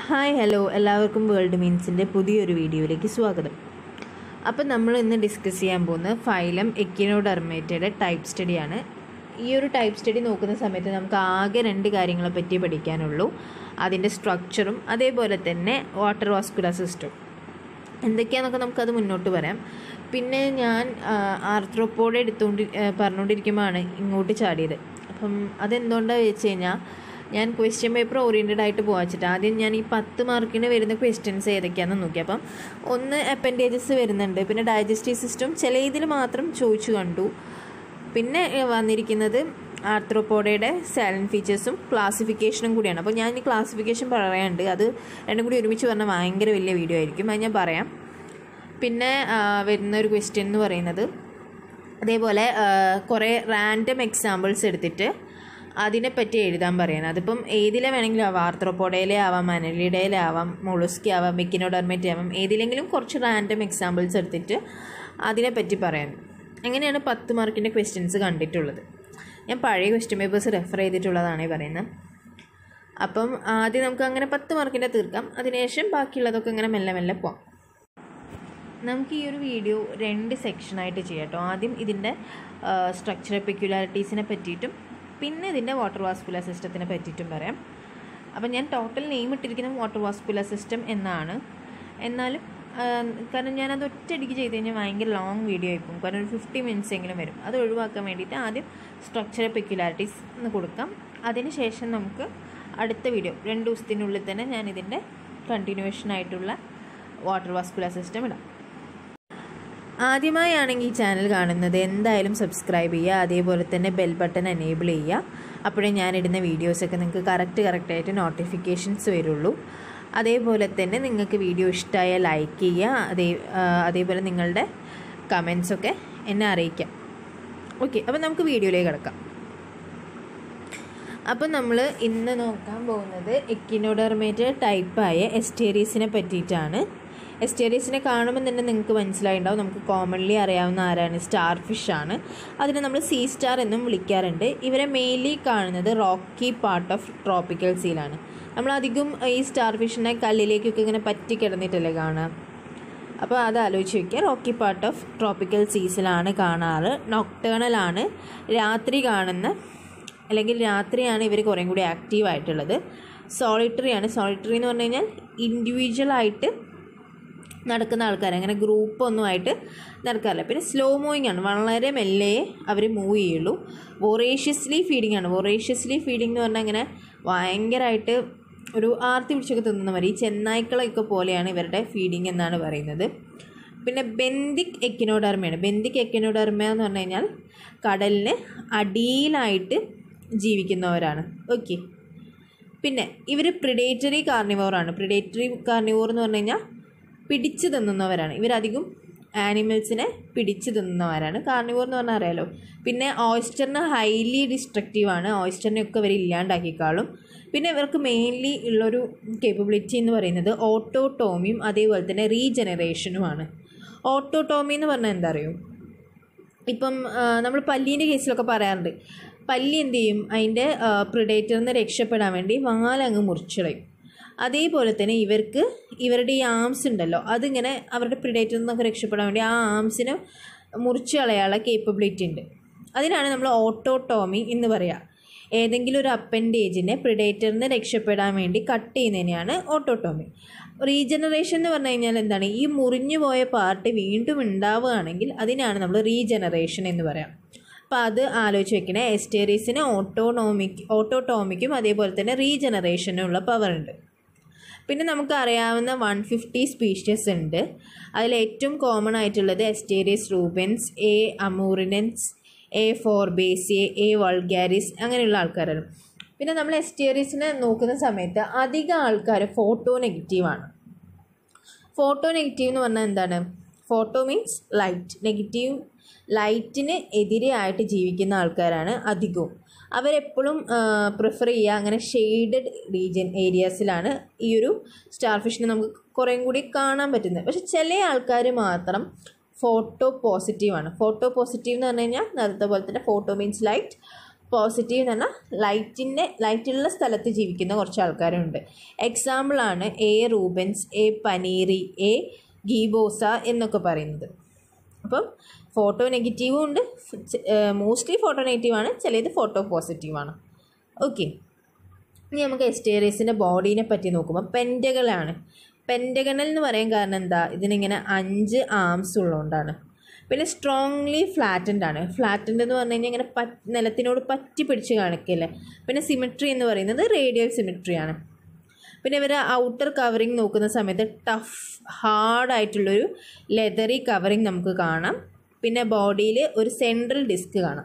Hi hello എല്ലാവർക്കും വേൾഡ് മീൻസിൻ്റെ പുതിയൊരു വീഡിയോയിലേക്ക് സ്വാഗതം. അപ്പോൾ നമ്മൾ ഇന്ന് ഡിസ്കസ് ചെയ്യാൻ പോകുന്നത് ഫൈലം എക്കിനോഡെർമേറ്റയുടെ ടൈപ്പ് സ്റ്റഡിയാണ്. ഈ ഒരു ടൈപ്പ് സ്റ്റഡി നോക്കുന്ന സമയത്ത് നമുക്ക് ആകെ രണ്ട് കാര്യങ്ങളെ പറ്റി പഠിക്കാനുള്ളൂ. അതിൻ്റെ സ്ട്രക്ചറും അതേപോലെ തന്നെ വാട്ടർ വാസ്കുലർ സിസ്റ്റം എന്തൊക്കെയാണെന്നൊക്കെ നമുക്കത് മുന്നോട്ട് പറയാം. പിന്നെ ഞാൻ ആർത്രോപോഡ് പറഞ്ഞുകൊണ്ടിരിക്കുമ്പോഴാണ് ഇങ്ങോട്ട് ചാടിയത്. അപ്പം അതെന്തുകൊണ്ടാണ് വെച്ച് കഴിഞ്ഞാൽ ഞാൻ ക്വസ്റ്റ്യൻ പേപ്പർ ഓറിയൻറ്റഡ് ആയിട്ട് പോകാച്ചിട്ട് ആദ്യം ഞാൻ ഈ 10 മാർക്കിന് വരുന്ന ക്വസ്റ്റ്യൻസ് ഏതൊക്കെയാണെന്ന് നോക്കി. അപ്പം ഒന്ന് അപ്പൻഡേജസ് വരുന്നുണ്ട്, പിന്നെ ഡൈജസ്റ്റീവ് സിസ്റ്റം ചില ഇതിൽ മാത്രം ചോദിച്ചു കണ്ടു. പിന്നെ വന്നിരിക്കുന്നത് ആർത്രോപോഡയുടെ സൈലൻറ്റ് ഫീച്ചേഴ്സും ക്ലാസിഫിക്കേഷനും കൂടിയാണ്. അപ്പോൾ ഞാൻ ഈ ക്ലാസിഫിക്കേഷൻ പറയാനുണ്ട്, അത് രണ്ടും കൂടി ഒരുമിച്ച് പറഞ്ഞാൽ ഭയങ്കര വലിയ വീഡിയോ ആയിരിക്കും, അത് ഞാൻ പറയാം. പിന്നെ വരുന്ന ഒരു ക്വസ്റ്റ്യൻ എന്ന് പറയുന്നത് അതേപോലെ കുറേ റാൻഡം എക്സാമ്പിൾസ് എടുത്തിട്ട് അതിനെപ്പറ്റി എഴുതാൻ പറയാൻ. അതിപ്പം ഏതിലെ വേണമെങ്കിലും ആവാം, ആർത്രോപോഡയിലെ ആവാം, അനലിഡയിലെ ആവാം, മൊളുസ്കി ആവാം, എക്കിനോഡെർമേറ്റ ആവാം, ഏതിലെങ്കിലും കുറച്ച് റാൻഡം എക്സാമ്പിൾസ് എടുത്തിട്ട് അതിനെപ്പറ്റി പറയാൻ. അങ്ങനെയാണ് 10 മാർക്കിൻ്റെ ക്വസ്റ്റ്യൻസ് കണ്ടിട്ടുള്ളത്. ഞാൻ പഴയ ക്വസ്റ്റ്യൻ പേപ്പേഴ്സ് റെഫർ ചെയ്തിട്ടുള്ളതാണ് പറയുന്നത്. അപ്പം ആദ്യം നമുക്ക് അങ്ങനെ 10 മാർക്കിൻ്റെ തീർക്കാം, അതിനുശേഷം ബാക്കിയുള്ളതൊക്കെ ഇങ്ങനെ മെല്ലെ മെല്ലെ പോകാം. നമുക്ക് ഈ ഒരു വീഡിയോ 2 സെക്ഷനായിട്ട് ചെയ്യാം കേട്ടോ. ആദ്യം ഇതിൻ്റെ സ്ട്രക്ചറൽ പെക്യുലാരിറ്റീസിനെ പറ്റിയിട്ടും പിന്നെ ഇതിൻ്റെ വാട്ടർ വാസ്കുലർ സിസ്റ്റത്തിനെ പറ്റിയിട്ടും പറയാം. അപ്പം ഞാൻ ടോട്ടൽ നെയിം ഇട്ടിരിക്കുന്നത് വാട്ടർ വാസ്കുലർ സിസ്റ്റം എന്നാണ്. എന്നാലും കാരണം ഞാനത് ഒറ്റയടിക്ക് ചെയ്ത് കഴിഞ്ഞാൽ ഭയങ്കര ലോങ് വീഡിയോ ആയിപ്പോകും, കാരണം ഒരു 50 മിനിറ്റ്സ് എങ്കിലും വരും. അത് ഒഴിവാക്കാൻ വേണ്ടിയിട്ട് ആദ്യം സ്ട്രക്ചറൽ പെക്യുലാരിറ്റീസ് എന്ന് കൊടുക്കാം. അതിന് ശേഷം നമുക്ക് അടുത്ത വീഡിയോ 2 ദിവസത്തിനുള്ളിൽ തന്നെ ഞാൻ ഇതിൻ്റെ കണ്ടിന്യൂവേഷൻ ആയിട്ടുള്ള വാട്ടർ വാസ്കുലർ സിസ്റ്റം ഇടാം. ആദ്യമായാണെങ്കിൽ ഈ ചാനൽ കാണുന്നത് എന്തായാലും സബ്സ്ക്രൈബ് ചെയ്യുക, അതേപോലെ തന്നെ ബെൽ ബട്ടൺ എനേബിൾ ചെയ്യുക. അപ്പോഴേ ഞാനിടുന്ന വീഡിയോസൊക്കെ നിങ്ങൾക്ക് കറക്റ്റായിട്ട് നോട്ടിഫിക്കേഷൻസ് വരുള്ളൂ. അതേപോലെ തന്നെ നിങ്ങൾക്ക് വീഡിയോ ഇഷ്ടമായാൽ ലൈക്ക് ചെയ്യുക, അതേപോലെ നിങ്ങളുടെ കമൻസൊക്കെ എന്നെ അറിയിക്കാം. ഓക്കെ, അപ്പോൾ നമുക്ക് വീഡിയോയിലേക്ക് കിടക്കാം. അപ്പോൾ നമ്മൾ ഇന്ന് നോക്കാൻ പോകുന്നത് എക്കിനോഡെർമേറ്റ ടൈപ്പായ എസ്റ്റേറിയസിനെ പറ്റിയിട്ടാണ്. എസ്റ്റേറിയസിനെ കാണുമ്പോൾ തന്നെ നിങ്ങൾക്ക് മനസ്സിലായിട്ടുണ്ടാവും, നമുക്ക് കോമൺലി അറിയാവുന്ന ആരാണ്, സ്റ്റാർ ഫിഷാണ്. അതിനെ നമ്മൾ സീ സ്റ്റാർ എന്നും വിളിക്കാറുണ്ട്. ഇവരെ മെയിൻലി കാണുന്നത് റോക്കി പാർട്ട് ഓഫ് ട്രോപ്പിക്കൽ സീലാണ്. നമ്മളധികം ഈ സ്റ്റാർ ഫിഷിനെ കല്ലിലേക്കൊക്കെ ഇങ്ങനെ പറ്റി കിടന്നിട്ടല്ലേ കാണുക. അപ്പോൾ അത് ആലോചിച്ച് വയ്ക്കുക. റോക്കി പാർട്ട് ഓഫ് ട്രോപ്പിക്കൽ സീസിലാണ് കാണാറ്. നോക്ടേണലാണ്, രാത്രി കാണുന്ന, അല്ലെങ്കിൽ രാത്രിയാണ് ഇവർ കുറേ കൂടി ആക്റ്റീവായിട്ടുള്ളത്. സോളിറ്ററി ആണ്. സോളിറ്ററി എന്ന് പറഞ്ഞു കഴിഞ്ഞാൽ ഇൻഡിവിജ്വലായിട്ട് നടക്കുന്ന ആൾക്കാർ, അങ്ങനെ ഗ്രൂപ്പൊന്നുമായിട്ട് നടക്കാറില്ല. പിന്നെ സ്ലോ മൂവിങ് ആണ്, വളരെ മെല്ലെ അവർ മൂവ് ചെയ്യുള്ളൂ. വൊറേഷ്യസ്ലി ഫീഡിങ് ആണ്. വൊറേഷ്യസ്ലി ഫീഡിങ് എന്ന് പറഞ്ഞാൽ അങ്ങനെ ഭയങ്കരമായിട്ട് ഒരു ആർത്തി പിടിച്ചൊക്കെ തിന്നുന്നവർ, ഈ ചെന്നായ്ക്കളൊക്കെ പോലെയാണ് ഇവരുടെ ഫീഡിങ് എന്നാണ് പറയുന്നത്. പിന്നെ ബെന്തിക് എക്കിനോഡെർമയാണ്. ബെന്തിക് എക്കിനോഡെർമ എന്ന് പറഞ്ഞു കഴിഞ്ഞാൽ കടലിന് അടിയിലായിട്ട് ജീവിക്കുന്നവരാണ്. ഓക്കെ, പിന്നെ ഇവർ പ്രിഡേറ്ററി കാർണിവോറാണ്. പ്രിഡേറ്ററി കാർണിവോർ എന്ന് പറഞ്ഞു കഴിഞ്ഞാൽ പിടിച്ച് തിന്നുന്നവരാണ്. ഇവരധികം ആനിമൽസിനെ പിടിച്ച് തിന്നുന്നവരാണ്. കാർണിവോർ എന്ന് പറഞ്ഞാൽ അറിയാലോ. പിന്നെ ഓയിസ്റ്ററിന് ഹൈലി ഡിസ്ട്രക്റ്റീവാണ്. ഓയിസ്റ്ററിനെയൊക്കെ ഇവർ ഇല്ലാണ്ടാക്കിക്കാളും. പിന്നെ ഇവർക്ക് മെയിൻലി ഉള്ളൊരു കേപ്പബിലിറ്റി എന്ന് പറയുന്നത് ഓട്ടോട്ടോമിയും അതേപോലെ തന്നെ റീജനറേഷനുമാണ്. ഓട്ടോട്ടോമി എന്ന് പറഞ്ഞാൽ എന്താ അറിയോ, ഇപ്പം നമ്മൾ പല്ലീൻ്റെ കേസിലൊക്കെ പറയാറുണ്ട്, പല്ലി എന്ത് ചെയ്യും, അതിൻ്റെ പ്രിഡേറ്ററിൽ നിന്ന് രക്ഷപ്പെടാൻ വേണ്ടി വാലങ്ങ് മുറിച്ചിളയും. അതേപോലെ തന്നെ ഇവർക്ക് ഇവരുടെ ഈ ആംസ് ഉണ്ടല്ലോ, അതിങ്ങനെ അവരുടെ പ്രിഡേറ്ററിൽ നിന്നൊക്കെ രക്ഷപ്പെടാൻ വേണ്ടി ആ ആംസിന് മുറിച്ച് കളയാനുള്ള കേപ്പബിലിറ്റി ഉണ്ട്. അതിനാണ് നമ്മൾ ഓട്ടോട്ടോമി എന്ന് പറയുക. ഏതെങ്കിലും ഒരു അപ്പൻഡേജിനെ പ്രിഡേറ്ററിൽ നിന്ന് രക്ഷപ്പെടാൻ വേണ്ടി കട്ട് ചെയ്യുന്നതിനെയാണ് ഓട്ടോട്ടോമി. റീജനറേഷൻ എന്ന് പറഞ്ഞു കഴിഞ്ഞാൽ എന്താണ്, ഈ മുറിഞ്ഞു പോയ പാർട്ട് വീണ്ടും ഉണ്ടാവുകയാണെങ്കിൽ അതിനാണ് നമ്മൾ റീജനറേഷൻ എന്ന് പറയാം. അപ്പോൾ അത് ആലോചിച്ച് വെക്കണേ. എസ്റ്റേറിയസിന് ഓട്ടോട്ടോമിക്കും അതേപോലെ തന്നെ റീജനറേഷനും ഉള്ള പവർ ഉണ്ട്. പിന്നെ നമുക്ക് അറിയാവുന്ന 150 സ്പീഷീസ് ഉണ്ട്. അതിലേറ്റവും കോമൺ ആയിട്ടുള്ളത് asterias rubens, A amurensis, A ഫോർബേസിയെ, എ വൾഗാരിസ്, അങ്ങനെയുള്ള ആൾക്കാരാണ്. പിന്നെ നമ്മൾ എസ്റ്റേറിയസിനെ നോക്കുന്ന സമയത്ത് അധികം ആൾക്കാർ ഫോട്ടോ നെഗറ്റീവാണ്. ഫോട്ടോ നെഗറ്റീവ് എന്ന് പറഞ്ഞാൽ എന്താണ്, ഫോട്ടോ മീൻസ് ലൈറ്റ്, നെഗറ്റീവ് ലൈറ്റിന് എതിരെയായിട്ട് ജീവിക്കുന്ന ആൾക്കാരാണ് അധികവും. അവരെപ്പോഴും പ്രിഫർ ചെയ്യുക അങ്ങനെ ഷെയ്ഡഡ് ഏരിയാസിലാണ് ഈ ഒരു സ്റ്റാർ ഫിഷിനെ നമുക്ക് കുറേ കൂടി കാണാൻ പറ്റുന്നത്. പക്ഷെ ചില ആൾക്കാർ മാത്രം ഫോട്ടോ പോസിറ്റീവാണ്. ഫോട്ടോ പോസിറ്റീവ് എന്ന് പറഞ്ഞു കഴിഞ്ഞാൽ നേരത്തെ പോലെ തന്നെ ഫോട്ടോ മീൻസ് ലൈറ്റ്, പോസിറ്റീവ് എന്ന് പറഞ്ഞാൽ ലൈറ്റുള്ള സ്ഥലത്ത് ജീവിക്കുന്ന കുറച്ച് ആൾക്കാരുണ്ട്. എക്സാമ്പിളാണ് എ റൂബൻസ്, എ പനീറി, എ ഗീബോസ എന്നൊക്കെ പറയുന്നത്. അപ്പം ഫോട്ടോ നെഗറ്റീവും ഉണ്ട്, മോസ്റ്റ്ലി ഫോട്ടോ നെഗറ്റീവാണ്, ചിലത് ഫോട്ടോ പോസിറ്റീവാണ്. ഓക്കെ, ഇനി നമുക്ക് എസ്റ്റേറിയസിൻ്റെ ബോഡീനെ പറ്റി നോക്കുമ്പോൾ പെൻറ്റഗണലാണ്. പെൻറ്റഗണൽ എന്ന് പറയാൻ കാരണം എന്താ, ഇതിനിങ്ങനെ 5 ആംസ് ഉള്ളതുകൊണ്ടാണ്. പിന്നെ സ്ട്രോങ്ലി ഫ്ലാറ്റൻഡ് ആണ്. ഫ്ലാറ്റൻഡ് എന്ന് പറഞ്ഞു കഴിഞ്ഞാൽ ഇങ്ങനെ നിലത്തിനോട് പറ്റി പിടിച്ച് കാണിക്കില്ലേ. പിന്നെ സിമെട്രി എന്ന് പറയുന്നത് റേഡിയൽ സിമെട്രിയാണ്. പിന്നെ ഇവർ ഔട്ടർ കവറിങ് നോക്കുന്ന സമയത്ത് ടഫ് ഹാർഡായിട്ടുള്ളൊരു ലെതറി കവറിങ് നമുക്ക് കാണാം. പിന്നെ ബോഡിയിൽ ഒരു സെൻട്രൽ ഡിസ്ക് കാണാം.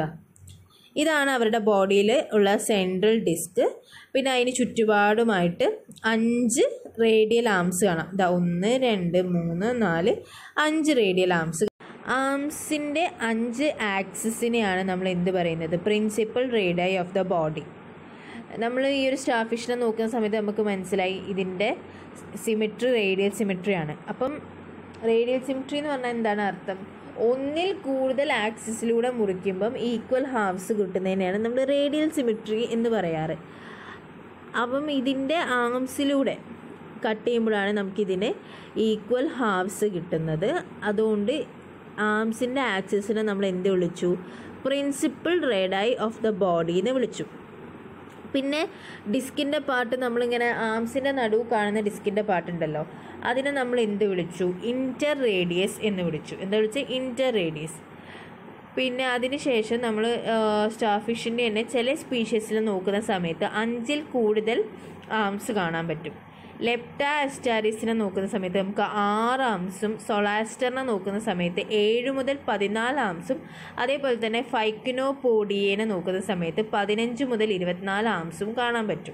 ഇതാണ് അവരുടെ ബോഡിയിൽ ഉള്ള സെൻട്രൽ ഡിസ്ക്. പിന്നെ അതിന് ചുറ്റുപാടുമായിട്ട് 5 റേഡിയൽ ആംസ് കാണാം. 1 2 3 4 5 റേഡിയൽ ആംസ്. ആംസിൻ്റെ 5 ആക്സിസിനെയാണ് നമ്മൾ എന്ത് പറയുന്നത്, principal radii of the body. നമ്മൾ ഈ ഒരു സ്റ്റാർ ഫിഷിനെ നോക്കുന്ന സമയത്ത് നമുക്ക് മനസ്സിലായി ഇതിൻ്റെ സിമെട്രി റേഡിയൽ സിമെട്രിയാണ്. അപ്പം റേഡിയൽ സിമെട്രി എന്ന് പറഞ്ഞാൽ എന്താണ് അർത്ഥം, ഒന്നിൽ കൂടുതൽ ആക്സിസിലൂടെ മുറിക്കുമ്പം ഈക്വൽ ഹാഫ്സ് കിട്ടുന്നതിനെയാണ് നമ്മൾ റേഡിയൽ സിമെട്രി എന്ന് പറയാറ്. അപ്പം ഇതിൻ്റെ ആംസിലൂടെ കട്ട് ചെയ്യുമ്പോഴാണ് നമുക്കിതിന് ഈക്വൽ ഹാഫ്സ് കിട്ടുന്നത്. അതുകൊണ്ട് ആംസിൻ്റെ ആക്സിസിനെ നമ്മൾ എന്ത് വിളിച്ചു, principal radii of the body എന്ന് വിളിച്ചു. പിന്നെ ഡിസ്കിൻ്റെ പാർട്ട്, നമ്മളിങ്ങനെ ആംസിൻ്റെ നടുവ് കാണുന്ന ഡിസ്കിൻ്റെ പാർട്ടുണ്ടല്ലോ, അതിനെ നമ്മൾ എന്ത് വിളിച്ചു, ഇൻറ്റർ റേഡിയസ് എന്ന് വിളിച്ചു. എന്താ വിളിച്ചത്, ഇൻറ്റർ റേഡിയസ്. പിന്നെ അതിന് ശേഷം നമ്മൾ സ്റ്റാർ ഫിഷിൻ്റെ തന്നെ ചില സ്പീഷീസിൽ നോക്കുന്ന സമയത്ത് 5ൽ കൂടുതൽ ആംസ് കാണാൻ പറ്റും. ലെപ്റ്റ എസ്റ്റാരിസിനെ നോക്കുന്ന സമയത്ത് നമുക്ക് 6 ആംസും, സൊളാസ്റ്ററിനെ നോക്കുന്ന സമയത്ത് 7 മുതൽ 14 ആംസും, അതേപോലെ തന്നെ ഫൈക്കിനോപോഡിയേനെ നോക്കുന്ന സമയത്ത് 15 മുതൽ 24 ആംസും കാണാൻ പറ്റും.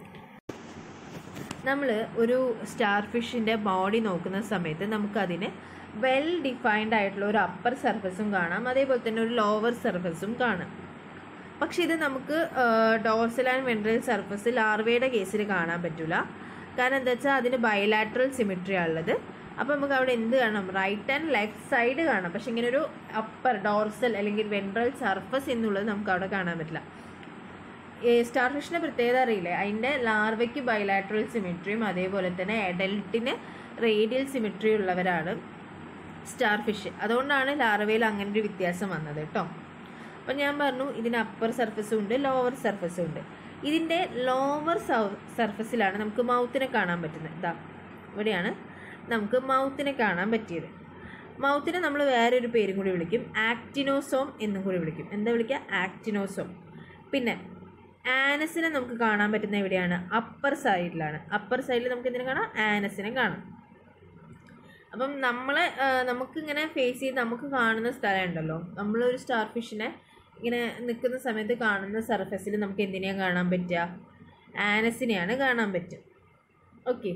നമ്മൾ ഒരു സ്റ്റാർ ഫിഷിൻ്റെ ബോഡി നോക്കുന്ന സമയത്ത് നമുക്കതിന് വെൽ ഡിഫൈൻഡ് ആയിട്ടുള്ള ഒരു അപ്പർ സർഫസും കാണാം, അതേപോലെ തന്നെ ഒരു ലോവർ സർഫസും കാണാം. പക്ഷെ ഇത് നമുക്ക് ഡോർസൽ ആൻഡ് വെൻട്രൽ സർഫസ് ലാർവയുടെ കേസിൽ കാണാൻ പറ്റില്ല. കാരണം എന്താ വെച്ചാൽ അതിന് ബയലാട്രൽ സിമെട്രിയാണ് ഉള്ളത്. അപ്പോൾ നമുക്ക് അവിടെ എന്ത് കാണാം, റൈറ്റ് ആൻഡ് ലെഫ്റ്റ് സൈഡ് കാണാം. പക്ഷെ ഇങ്ങനെ ഒരു അപ്പർ ഡോർസൽ അല്ലെങ്കിൽ വെൻട്രൽ സർഫസ് എന്നുള്ളത് നമുക്ക് അവിടെ കാണാൻ പറ്റില്ല. സ്റ്റാർ ഫിഷിൻ്റെ പ്രത്യേകത അറിയില്ലേ, അതിൻ്റെ ലാർവയ്ക്ക് ബയലാട്രൽ സിമെട്രിയും അതേപോലെ തന്നെ അഡൽട്ടിന് റേഡിയൽ സിമെട്രി ഉള്ളവരാണ് സ്റ്റാർ ഫിഷ്. അതുകൊണ്ടാണ് ലാർവയിൽ അങ്ങനെ ഒരു വ്യത്യാസം വന്നത് കേട്ടോ. അപ്പം ഞാൻ പറഞ്ഞു ഇതിന് അപ്പർ സർഫസും ഉണ്ട്, ലോവർ സർഫസും ഉണ്ട്. ഇതിൻ്റെ ലോവർ സർഫസിലാണ് നമുക്ക് മൗത്തിനെ കാണാൻ പറ്റുന്നത്. ഇതാ ഇവിടെയാണ് നമുക്ക് മൗത്തിനെ കാണാൻ പറ്റിയത്. മൗത്തിനെ നമ്മൾ വേറൊരു പേരും കൂടി വിളിക്കും, ആക്റ്റിനോസോം എന്നും കൂടി വിളിക്കും. എന്താ വിളിക്കുക, ആക്റ്റിനോസോം. പിന്നെ ആനസിനെ നമുക്ക് കാണാൻ പറ്റുന്ന എവിടെയാണ്, അപ്പർ സൈഡിലാണ്. അപ്പർ സൈഡിൽ നമുക്ക് എന്തിനെ കാണാം, ആനസിനെ കാണാം. അപ്പം നമുക്കിങ്ങനെ ഫേസ് ചെയ്ത് നമുക്ക് കാണുന്ന സ്ഥലം ഉണ്ടല്ലോ, നമ്മളൊരു സ്റ്റാർ ഫിഷിനെ ഇങ്ങനെ നിൽക്കുന്ന സമയത്ത് കാണുന്ന സർഫസിൽ നമുക്ക് എന്തിനെയാണ് കാണാൻ പറ്റുക, ആനസിനെയാണ് കാണാൻ പറ്റുക. ഓക്കെ,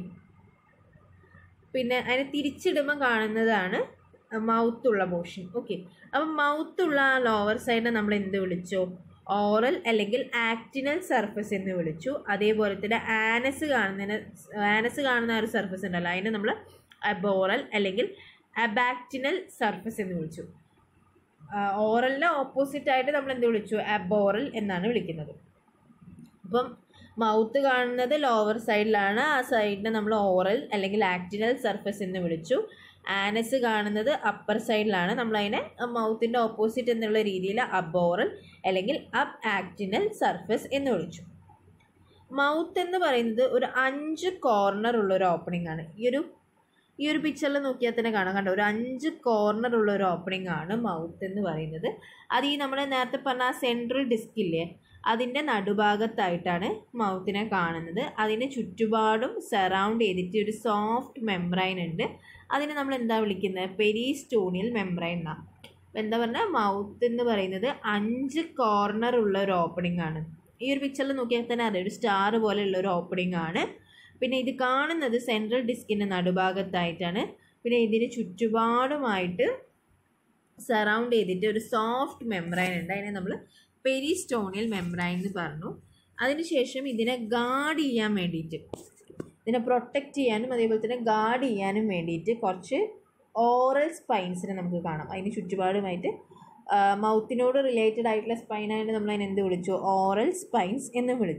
പിന്നെ അതിനെ തിരിച്ചിടുമ്പോൾ കാണുന്നതാണ് മൗത്തുള്ള പോർഷൻ. ഓക്കെ, അപ്പം മൗത്തുള്ള ആ ലോവർ സൈഡിനെ നമ്മൾ എന്ത് വിളിച്ചോ, ഓറൽ അല്ലെങ്കിൽ ആക്റ്റിനൽ സർഫസ് എന്ന് വിളിച്ചു. അതേപോലെ തന്നെ ആനസ് കാണുന്ന ഒരു സർഫസ് ഉണ്ടല്ലോ, അതിനെ നമ്മൾ അബോറൽ അല്ലെങ്കിൽ അബാക്റ്റിനൽ സർഫസ് എന്ന് വിളിച്ചു. ഓറലിൻ്റെ ഓപ്പോസിറ്റ് ആയിട്ട് നമ്മൾ എന്ത് വിളിച്ചു, അബോറൽ എന്നാണ് വിളിക്കുന്നത്. അപ്പം മൗത്ത് കാണുന്നത് ലോവർ സൈഡിലാണ്, ആ സൈഡിനെ നമ്മൾ ഓറൽ അല്ലെങ്കിൽ ആക്റ്റിനൽ സർഫസ് എന്ന് വിളിച്ചു. ആനസ് കാണുന്നത് അപ്പർ സൈഡിലാണ്, നമ്മളതിനെ മൗത്തിൻ്റെ ഓപ്പോസിറ്റ് എന്നുള്ള രീതിയിൽ അബോറൽ അല്ലെങ്കിൽ അബ് ആക്റ്റിനൽ സർഫസ് എന്ന് വിളിച്ചു. മൗത്ത് എന്ന് പറയുന്നത് ഒരു 5 കോർണർ ഉള്ളൊരു ഓപ്പണിംഗ് ആണ്. ഈ ഒരു പിക്ചറിൽ നോക്കിയാൽ തന്നെ കാണാം, കണ്ടോ, ഒരു 5 കോർണർ ഉള്ള ഒരു ഓപ്പണിംഗ് ആണ് മൗത്ത് എന്ന് പറയുന്നത്. അത് ഈ നമ്മൾ നേരത്തെ പറഞ്ഞ ആ സെൻട്രൽ ഡിസ്ക് ഇല്ലേ, അതിൻ്റെ നടുഭാഗത്തായിട്ടാണ് മൗത്തിനെ കാണുന്നത്. അതിന് ചുറ്റുപാടും സറൗണ്ട് ചെയ്തിട്ട് ഒരു സോഫ്റ്റ് മെംബ്രൈൻ ഉണ്ട്. അതിനെ നമ്മൾ എന്താ വിളിക്കുന്നത്, പെരിസ്റ്റോണിയൽ മെംബ്രൈൻ എന്നാണ്. അപ്പോൾ എന്താ പറഞ്ഞാൽ മൗത്ത് എന്ന് പറയുന്നത് 5 കോർണർ ഉള്ള ഒരു ഓപ്പണിംഗ് ആണ്. ഈ ഒരു പിക്ചറിൽ നോക്കിയാൽ തന്നെ അറിയാം, ഒരു സ്റ്റാർ പോലെയുള്ള ഒരു ഓപ്പണിംഗ് ആണ്. പിന്നെ ഇത് കാണുന്നത് സെൻട്രൽ ഡിസ്കിൻ്റെ നടുഭാഗത്തായിട്ടാണ്. പിന്നെ ഇതിന് ചുറ്റുപാടുമായിട്ട് സറൗണ്ട് ചെയ്തിട്ട് ഒരു സോഫ്റ്റ് മെംബ്രൈൻ ഉണ്ട്, അതിനെ നമ്മൾ പെരിസ്റ്റോണിയൽ മെംബ്രൈൻ എന്ന് പറഞ്ഞു. അതിനുശേഷം ഇതിനെ ഗാർഡ് ചെയ്യാൻ വേണ്ടിയിട്ട്, ഇതിനെ പ്രൊട്ടക്റ്റ് ചെയ്യാനും അതേപോലെ തന്നെ ഗാർഡ് ചെയ്യാനും വേണ്ടിയിട്ട് കുറച്ച് ഓറൽ സ്പൈൻസിനെ നമുക്ക് കാണാം. അതിന് ചുറ്റുപാടുമായിട്ട് മൗത്തിനോട് റിലേറ്റഡ് ആയിട്ടുള്ള സ്പൈനായിട്ട് നമ്മൾ അതിനെ എന്ത് വിളിച്ചു? ഓറൽ സ്പൈൻസ് എന്ന് വിളിച്ചു.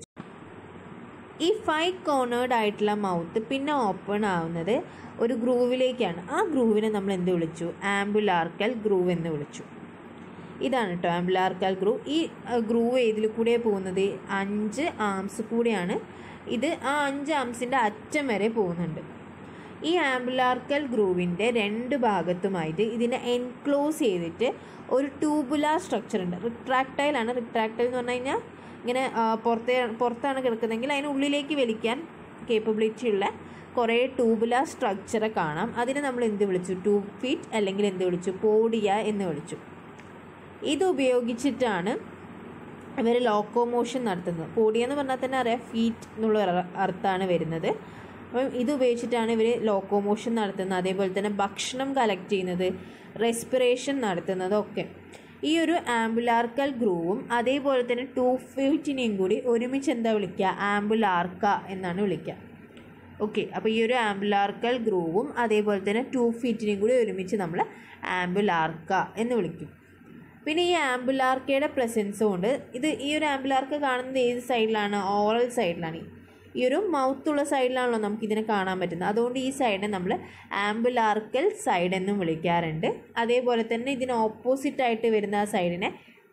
ഈ 5 കോർണേഡ് ആയിട്ടുള്ള മൗത്ത് പിന്നെ ഓപ്പൺ ആവുന്നത് ഒരു ഗ്രൂവിലേക്കാണ്. ആ ഗ്രൂവിനെ നമ്മൾ എന്ത് വിളിച്ചു? ആംബുലാർക്കൽ ഗ്രൂവ് എന്ന് വിളിച്ചു. ഇതാണ് കേട്ടോ ആംബുലാർക്കൽ ഗ്രൂവ്. ഈ ഗ്രൂവ് ഏതിൽ കൂടെയാണ് പോകുന്നത്? 5 ആംസ് കൂടെയാണ്. ഇത് ആ 5 ആംസിൻ്റെ അറ്റം വരെ പോകുന്നുണ്ട്. ഈ ആംബുലാർക്കൽ ഗ്രൂവിൻ്റെ 2 ഭാഗത്തുമായിട്ട് ഇതിനെ എൻക്ലോസ് ചെയ്തിട്ട് ഒരു ട്യൂബുലാർ സ്ട്രക്ചർ ഉണ്ട്. റിട്രാക്ടൈലാണ്. റിട്രാക്ടൈൽ എന്ന് പറഞ്ഞു കഴിഞ്ഞാൽ ഇങ്ങനെ പുറത്താണ് കിടക്കുന്നതെങ്കിൽ അതിനുള്ളിലേക്ക് വലിക്കാൻ കേപ്പബിലിറ്റി ഉള്ള കുറേ ട്യൂബുലാർ സ്ട്രക്ചറെ കാണാം. അതിനെ നമ്മൾ എന്ത് വിളിച്ചു? ട്യൂബ് ഫീറ്റ് അല്ലെങ്കിൽ എന്ത് വിളിച്ചു? പോഡിയ എന്ന് വിളിച്ചു. ഇത് ഉപയോഗിച്ചിട്ടാണ് ഇവർ ലോക്കോമോഷൻ നടത്തുന്നത്. പോഡിയ എന്ന് പറഞ്ഞാൽ തന്നെ അറിയാം ഫീറ്റ് എന്നുള്ള അർത്ഥമാണ് വരുന്നത്. അപ്പം ഇത് ഉപയോഗിച്ചിട്ടാണ് ഇവർ ലോക്കോമോഷൻ നടത്തുന്നത്, അതേപോലെ തന്നെ ഭക്ഷണം കളക്ട് ചെയ്യുന്നത്, റെസ്പിറേഷൻ നടത്തുന്നതൊക്കെ. ഈ ഒരു ആംബുലാർക്കൽ ഗ്രൂവും അതേപോലെ തന്നെ ട്യൂബ് ഫീറ്റിനെയും കൂടി ഒരുമിച്ച് എന്താ വിളിക്കുക? ആംബുലാർക്ക എന്നാണ് വിളിക്കുക. ഓക്കെ, അപ്പോൾ ഈ ഒരു ആംബുലാർക്കൽ ഗ്രൂവും അതേപോലെ തന്നെ ട്യൂബ് ഫീറ്റിനെയും കൂടി ഒരുമിച്ച് നമ്മൾ ആംബുലാർക്ക എന്ന് വിളിക്കും. പിന്നെ ഈ ആംബുലാർക്കയുടെ പ്രസൻസ് കൊണ്ട് ഈ ഒരു ആംബുലാർക്ക കാണുന്നത് ഏത് സൈഡിലാണ്? ഓറൽ സൈഡിലാണ്. ഈ ഒരു മൗത്തുള്ള സൈഡിലാണല്ലോ നമുക്കിതിനെ കാണാൻ പറ്റുന്നത്. അതുകൊണ്ട് ഈ സൈഡിനെ നമ്മൾ ആംബുലാർക്കൽ സൈഡ് എന്നും വിളിക്കാറുണ്ട്. അതേപോലെ തന്നെ ഇതിന് ഓപ്പോസിറ്റായിട്ട് വരുന്ന ആ സൈഡിനെ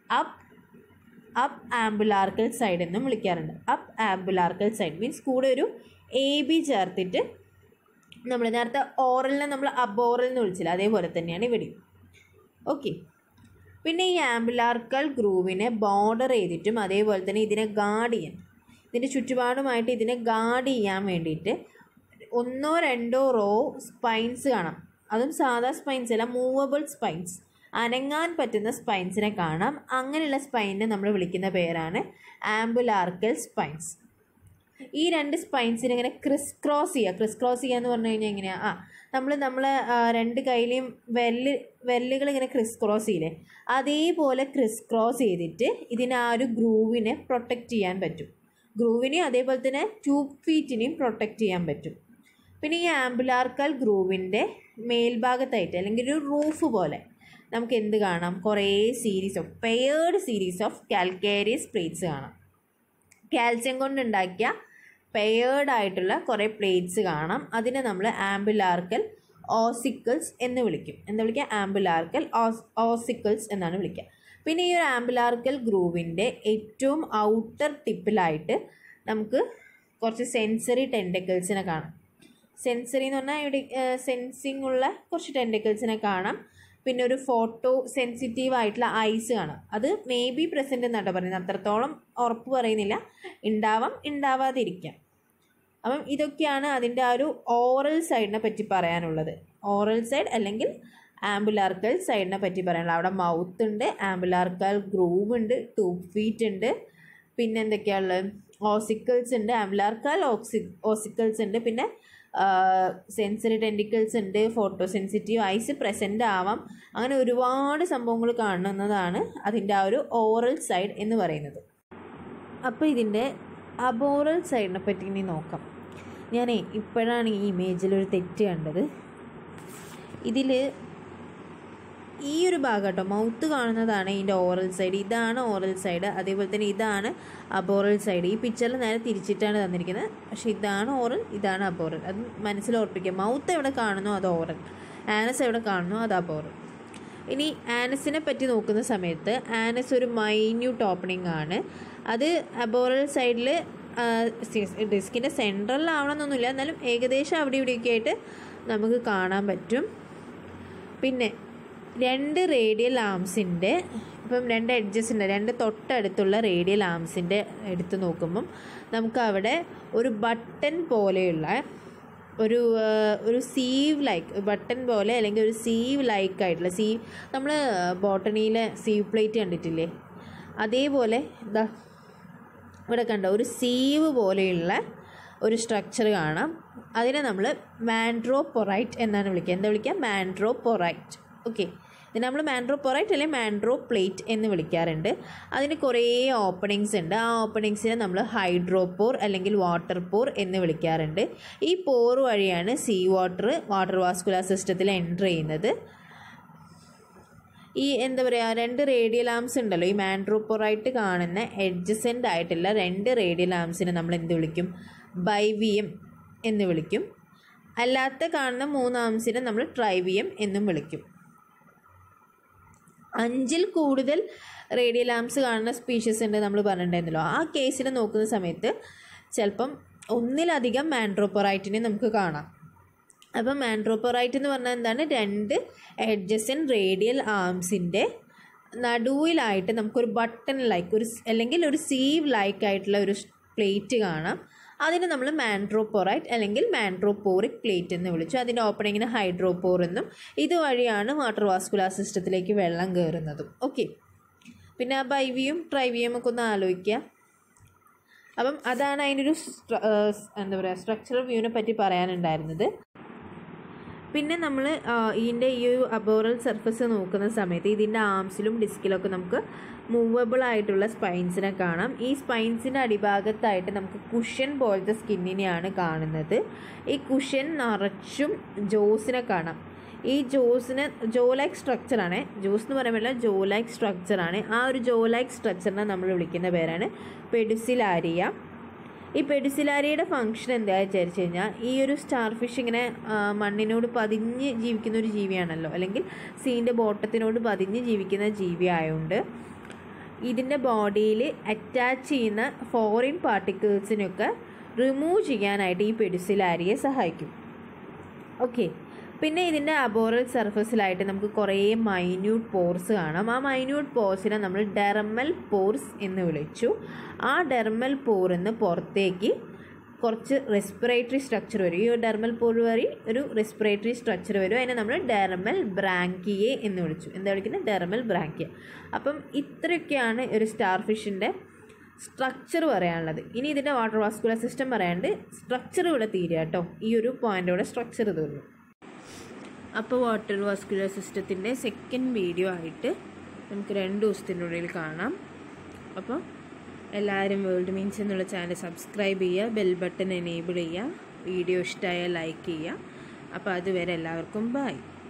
അപ്പ് ആംബുലാർക്കൽ സൈഡ് എന്നും വിളിക്കാറുണ്ട്. അപ്പ് ആംബുലാർക്കൽ സൈഡ് മീൻസ് കൂടെ ഒരു AB ചേർത്തിട്ട് നമ്മൾ നേരത്തെ ഓറലിനെ നമ്മൾ അബോറൽ എന്ന് വിളിച്ചില്ല, അതേപോലെ തന്നെയാണ് ഇവിടെയും. ഓക്കെ, പിന്നെ ഈ ആംബുലാർക്കൽ ഗ്രൂവിനെ ബോർഡർ ചെയ്തിട്ടും അതേപോലെ തന്നെ ഇതിനെ ഗാർഡ് ചെയ്യാൻ, ഇതിൻ്റെ ചുറ്റുപാടുമായിട്ട് ഇതിനെ ഗാർഡ് ചെയ്യാൻ വേണ്ടിയിട്ട് 1-2 റോ സ്പൈൻസ് കാണാം. അതും സാധാ സ്പൈൻസ് അല്ല, മൂവബിൾ സ്പൈൻസ്, അനങ്ങാൻ പറ്റുന്ന സ്പൈൻസിനെ കാണാം. അങ്ങനെയുള്ള സ്പൈനിനെ നമ്മൾ വിളിക്കുന്ന പേരാണ് ആംബുലാർക്കൽ സ്പൈൻസ്. ഈ 2 സ്പൈൻസിനെ ഇങ്ങനെ ക്രിസ് ക്രോസ് ചെയ്യുക എന്ന് പറഞ്ഞു കഴിഞ്ഞാൽ എങ്ങനെയാണ്? നമ്മൾ 2 കൈയിലെയും വെല്ലുകൾ ഇങ്ങനെ ക്രിസ് ക്രോസ് ചെയ്യില്ലേ, അതേപോലെ ക്രിസ് ക്രോസ് ചെയ്തിട്ട് ഇതിനെ ആ ഒരു ഗ്രൂവിനെ പ്രൊട്ടക്റ്റ് ചെയ്യാൻ പറ്റും. ഗ്രൂവിനെയും അതേപോലെ തന്നെ ട്യൂബ് ഫീറ്റിനെയും പ്രൊട്ടക്റ്റ് ചെയ്യാൻ പറ്റും. പിന്നെ ഈ ആംബുലാർക്കൽ ഗ്രൂവിൻ്റെ മേൽഭാഗത്തായിട്ട് അല്ലെങ്കിൽ ഒരു റൂഫ് പോലെ നമുക്ക് എന്ത് കാണാം? കുറേ paired series of calcareous plates കാണാം. കാൽസ്യം കൊണ്ടുണ്ടാക്കിയ പെയർഡ് ആയിട്ടുള്ള കുറേ പ്ലേറ്റ്സ് കാണാം. അതിനെ നമ്മൾ ആംബുലാർക്കൽ ഓസിക്കിൾസ് എന്ന് വിളിക്കും. എന്താ വിളിക്കുക? ആംബുലാർക്കൽ ഓസിക്കിൾസ് എന്നാണ് വിളിക്കുക. പിന്നെ ഈ ഒരു ആംബുലാർക്കൽ ഗ്രൂവിൻ്റെ ഏറ്റവും ഔട്ടർ ടിപ്പിലായിട്ട് നമുക്ക് കുറച്ച് സെൻസറി ടെൻഡക്കിൾസിനെ കാണാം. സെൻസറി എന്ന് പറഞ്ഞാൽ ഇവിടെ സെൻസിങ് ഉള്ള കുറച്ച് ടെൻഡക്കിൾസിനെ കാണാം. പിന്നെ ഒരു ഫോട്ടോ സെൻസിറ്റീവ് ആയിട്ടുള്ള ഐസ് കാണാം. അത് മേ ബി പ്രസൻറ്റ് എന്നാട്ടോ പറയുന്നത്, അത്രത്തോളം ഉറപ്പ് പറയുന്നില്ല. ഉണ്ടാവാതിരിക്കാം. അപ്പം ഇതൊക്കെയാണ് അതിൻ്റെ ആ ഒരു ഓറൽ സൈഡിനെ പറ്റി പറയാനുള്ളത്. ഓറൽ സൈഡ് അല്ലെങ്കിൽ ആംബുലാർക്കൽ സൈഡിനെ പറ്റി പറയാനുള്ളത്. അവിടെ മൗത്ത് ഉണ്ട്, ആംബുലാർക്കൽ ഗ്രൂവ് ഉണ്ട്, ട്യൂബ് ഫീറ്റ് ഉണ്ട്, പിന്നെ എന്തൊക്കെയാണുള്ളത്? ഓസിക്കിൾസ് ഉണ്ട്, ആംബുലാർക്കൽ ഓസിക്കിൾസ് ഉണ്ട്, പിന്നെ സെൻസറി ടെൻഡിക്കിൾസ് ഉണ്ട്, ഫോട്ടോ സെൻസിറ്റീവ് ഐസ് പ്രസൻ്റ് ആവാം. അങ്ങനെ ഒരുപാട് സംഭവങ്ങൾ കാണുന്നതാണ് അതിൻ്റെ ആ ഒരു ഓറൽ സൈഡ് എന്ന് പറയുന്നത്. അപ്പോൾ ഇതിൻ്റെ അബോറൽ സൈഡിനെ പറ്റി ഇനി നോക്കാം. ഞാൻ ഇപ്പോഴാണ് ഈ ഇമേജിലൊരു തെറ്റ് കണ്ടത്. ഇതിൽ ഈ ഒരു ഭാഗം കേട്ടോ, മൗത്ത് കാണുന്നതാണ് ഇതിൻ്റെ ഓറൽ സൈഡ്. ഇതാണ് ഓറൽ സൈഡ്, അതേപോലെ തന്നെ ഇതാണ് അബോറൽ സൈഡ്. ഈ പിക്ചറിൽ നേരെ തിരിച്ചിട്ടാണ് തന്നിരിക്കുന്നത്. പക്ഷേ ഇതാണ് ഓറൽ, ഇതാണ് അബോറൽ. അത് മനസ്സിൽ ഓർപ്പിക്കുക. മൗത്ത് എവിടെ കാണുന്നോ അത് ഓറൽ, ആനസ് എവിടെ കാണുന്നോ അത് അബോറൽ. ഇനി ആനസിനെ പറ്റി നോക്കുന്ന സമയത്ത് ആനസ് ഒരു മൈന്യൂട്ട് ഓപ്പണിംഗ് ആണ്. അത് അബോറൽ സൈഡിൽ ഡിസ്കിൻ്റെ സെൻട്രലിലാവണമെന്നൊന്നുമില്ല, എന്നാലും ഏകദേശം അവിടെ ഇവിടെയൊക്കെ ആയിട്ട് നമുക്ക് കാണാൻ പറ്റും. പിന്നെ 2 റേഡിയൽ ആംസിൻ്റെ ഇപ്പം 2 എഡ്ജസ് ഉണ്ട്. 2 തൊട്ടടുത്തുള്ള റേഡിയൽ ആംസിൻ്റെ എടുത്ത് നോക്കുമ്പം നമുക്ക് അവിടെ ഒരു ബട്ടൺ പോലെയുള്ള ഒരു സീവ് ലൈക്ക് ബട്ടൺ പോലെ അല്ലെങ്കിൽ ഒരു സീവ് ലൈക്ക് ആയിട്ടുള്ള നമ്മൾ ബോട്ടണിയിലെ സീവ് പ്ലേറ്റ് കണ്ടിട്ടില്ലേ, അതേപോലെ എന്താ ഇവിടെ കണ്ട ഒരു സീവ് പോലെയുള്ള ഒരു സ്ട്രക്ചർ കാണാം. അതിനെ നമ്മൾ മാൻഡ്രോപൊറൈറ്റ് എന്നാണ് വിളിക്കുക. എന്താ വിളിക്കുക? മാൻഡ്രോപൊറൈറ്റ്. ഓക്കെ, ഇത് നമ്മൾ മാൻഡ്രോപൊറൈറ്റ് അല്ലെങ്കിൽ മാൻഡ്രോ പ്ലേറ്റ് എന്ന് വിളിക്കാറുണ്ട്. അതിന് കുറേ ഓപ്പണിങ്സ് ഉണ്ട്. ആ ഓപ്പണിങ്സിനെ നമ്മൾ ഹൈഡ്രോപോർ അല്ലെങ്കിൽ വാട്ടർ പോർ എന്ന് വിളിക്കാറുണ്ട്. ഈ പോർ വഴിയാണ് സീ വാട്ടർ വാസ്കുലർ സിസ്റ്റത്തിൽ എൻ്റർ ചെയ്യുന്നത്. ഈ എന്താ പറയുക, 2 റേഡിയൽ ആംസ് ഉണ്ടല്ലോ, ഈ മാൻഡ്രോപോറായിട്ട് കാണുന്ന എഡ്ജസെൻ്റ് ആയിട്ടുള്ള 2 റേഡിയൽ ആംസിനെ നമ്മൾ എന്ത് വിളിക്കും? ബൈവിയം എന്ന് വിളിക്കും. അല്ലാത്ത കാണുന്ന 3 ആംസിനെ നമ്മൾ ട്രൈവിയം എന്നും വിളിക്കും. 5ൽ കൂടുതൽ റേഡിയൽ ആംസ് കാണുന്ന സ്പീഷീസ് ഉണ്ട് നമ്മൾ പറഞ്ഞിട്ടുണ്ടായിരുന്നല്ലോ. ആ കേസിൽ നോക്കുന്ന സമയത്ത് ചിലപ്പം 1-ലധികം മാൻഡ്രോപോറൈറ്റിനെ നമുക്ക് കാണാം. അപ്പം മാൻഡ്രോപോറൈറ്റ് എന്ന് പറഞ്ഞാൽ എന്താണ്? 2 എഡ്ജസെൻ്റ് റേഡിയൽ ആംസിൻ്റെ നടുവിലായിട്ട് നമുക്കൊരു ബട്ടൺ ലൈക്ക് അല്ലെങ്കിൽ ഒരു സീവ് ലൈക്ക് ആയിട്ടുള്ള ഒരു പ്ലേറ്റ് കാണാം. അതിന് നമ്മൾ മാൻഡ്രോപോറൈറ്റ് അല്ലെങ്കിൽ മാൻഡ്രോപോറിക് പ്ലേറ്റ് എന്ന് വിളിച്ചു. അതിൻ്റെ ഓപ്പണിങ്ങിന് ഹൈഡ്രോപോർ എന്നും. ഇതുവഴിയാണ് വാട്ടർ വാസ്കുലാർ സിസ്റ്റത്തിലേക്ക് വെള്ളം കയറുന്നതും. ഓക്കെ, പിന്നെ ആ ബൈവിയും ട്രൈവിയും ഒക്കെ ഒന്ന് ആലോചിക്കുക. അപ്പം അതാണ് അതിനൊരു എന്താ പറയുക, സ്ട്രക്ചറൽ വ്യൂവിനെ പറ്റി പറയാനുണ്ടായിരുന്നത്. പിന്നെ നമ്മൾ ഇതിൻ്റെ ഈ ഒരു അബോറൽ സർഫസ് നോക്കുന്ന സമയത്ത് ഇതിൻ്റെ ആംസിലും ഡിസ്കിലൊക്കെ നമുക്ക് മൂവബിൾ ആയിട്ടുള്ള സ്പൈൻസിനെ കാണാം. ഈ സ്പൈൻസിൻ്റെ അടിഭാഗത്തായിട്ട് നമുക്ക് കുഷൻ പോലത്തെ സ്കിന്നിനെയാണ് കാണുന്നത്. ഈ കുഷൻ നിറച്ചും ജോസിനെ കാണാം. ഈ ജോ ലൈക്ക് സ്ട്രക്ചറാണ്. ജോസ് എന്ന് പറയുമ്പോൾ ജോ ലൈക്ക് സ്ട്രക്ചറാണ്. ആ ഒരു ജോ ലൈക്ക് സ്ട്രക്ചറിനെ നമ്മൾ വിളിക്കുന്ന പേരാണ് പെഡിസിലാരിയ. ഈ പെഡിസിലാരിയയുടെ ഫംഗ്ഷൻ എന്താണെന്ന് വിചാരിച്ചു കഴിഞ്ഞാൽ, ഈ ഒരു സ്റ്റാർ ഫിഷ് ഇങ്ങനെ മണ്ണിനോട് പതിഞ്ഞ് ജീവിക്കുന്ന ഒരു ജീവിയാണല്ലോ, അല്ലെങ്കിൽ സീൻ്റെ ബോട്ടത്തിനോട് പതിഞ്ഞ് ജീവിക്കുന്ന ജീവി ആയതുകൊണ്ട് ഇതിൻ്റെ ബോഡിയിൽ അറ്റാച്ച് ചെയ്യുന്ന ഫോറിൻ പാർട്ടിക്കിൾസിനൊക്കെ റിമൂവ് ചെയ്യാനായിട്ട് ഈ പെഡിസിലാരിയെ സഹായിക്കും. ഓക്കെ, പിന്നെ ഇതിൻ്റെ അബോറൽ സർഫസിലായിട്ട് നമുക്ക് കുറേ മൈന്യൂട്ട് പോർസ് കാണാം. ആ മൈന്യൂട്ട് പോർസിനെ നമ്മൾ ഡെർമൽ പോർസ് എന്ന് വിളിച്ചു. ആ ഡെർമൽ പോറിന്ന് പുറത്തേക്ക് കുറച്ച് റെസ്പിറേറ്ററി സ്ട്രക്ചർ വരും. ഈ ഡെർമൽ പോർ വഴി ഒരു റെസ്പിറേറ്ററി സ്ട്രക്ചർ വരും. അതിനെ നമ്മൾ ഡെർമൽ ബ്രാങ്കിയെ എന്ന് വിളിച്ചു. എന്താ വിളിക്കുന്നത്? Dermal branchia. അപ്പം ഇത്രയൊക്കെയാണ് ഒരു സ്റ്റാർ ഫിഷിൻ്റെ സ്ട്രക്ചർ പറയാനുള്ളത്. ഇനി ഇതിൻ്റെ വാട്ടർ വാസ്കുലർ സിസ്റ്റം പറയാണ്ട് സ്ട്രക്ചർ ഇവിടെ തീരുക കേട്ടോ. ഈ ഒരു പോയിൻ്റോടെ സ്ട്രക്ചർ തീർന്നു. അപ്പോൾ വാട്ടർ വാസ്കുലർ സിസ്റ്റത്തിൻ്റെ സെക്കൻഡ് വീഡിയോ ആയിട്ട് നമുക്ക് 2 ദിവസത്തിനുള്ളിൽ കാണാം. അപ്പോൾ എല്ലാവരും വേൾഡ് മീൻസ് എന്നുള്ള ചാനൽ സബ്സ്ക്രൈബ് ചെയ്യുക, ബെൽ ബട്ടൺ എനേബിൾ ചെയ്യുക, വീഡിയോ ഇഷ്ടമായാൽ ലൈക്ക് ചെയ്യുക. അപ്പോൾ അതുവരെ എല്ലാവർക്കും ബൈ.